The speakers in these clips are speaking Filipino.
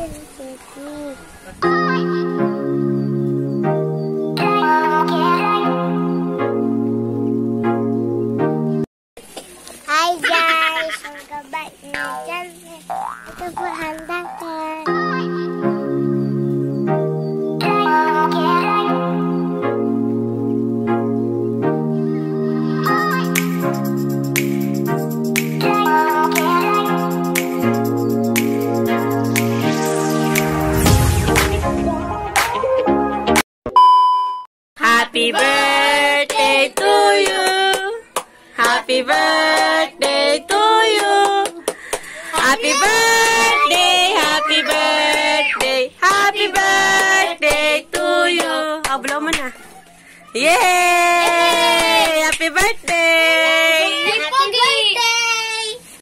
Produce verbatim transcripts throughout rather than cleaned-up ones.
Hi guys! Welcome back to my channel. Ito po handa ko. Happy birthday to you. Happy birthday to you. Happy birthday, happy birthday, happy birthday to you. Oh, blow mo na. Yay! Happy birthday! Happy birthday!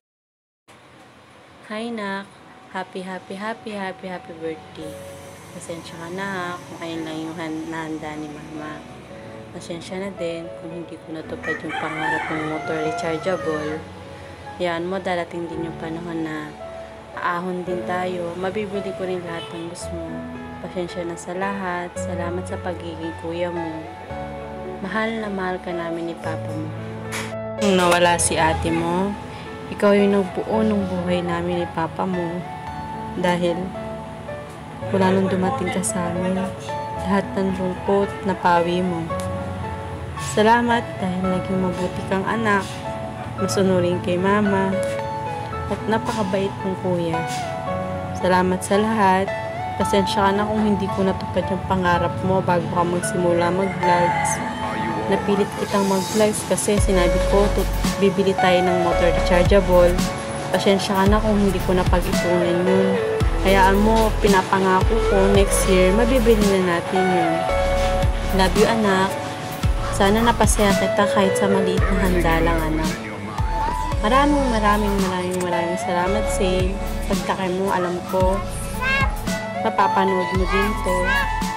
Hi, nak. Happy, happy, happy, happy, happy birthday. Pasensya ka na kung ayun lang yung nahanda ni mama. Pasensya na din kung hindi ko natupad yung pangarap ng motor rechargeable. Yan mo, darating din yung panahon na aahon din tayo. Mabibili ko rin lahat ng gusto mo. Pasensya na sa lahat. Salamat sa pagiging kuya mo. Mahal na mahal ka namin ni papa mo. Nung nawala si ate mo, ikaw yung nagbuo ng buhay namin ni papa mo. Dahil wala nang dumating ka sa amin. Lahat ng lungkot na pawi mo. Salamat dahil naging mabuti kang anak. Masunurin kay mama. At napakabait mong kuya. Salamat sa lahat. Pasensya ka na kung hindi ko natupad yung pangarap mo bago ka magsimula mag-vlogs. Napilit kitang mag-vlogs kasi sinabi ko bibili tayo ng motor rechargeable. Pasensya ka na kung hindi ko napag-ipunan yun. Hayaan mo, pinapangako ko, next year, mabibili na natin yun. Love you, anak. Sana napasaya kita kahit sa maliit na handa lang, anak. Maraming, maraming, maraming, maraming salamat, Say. Pagtakay mo, alam ko, mapapanood mo din to.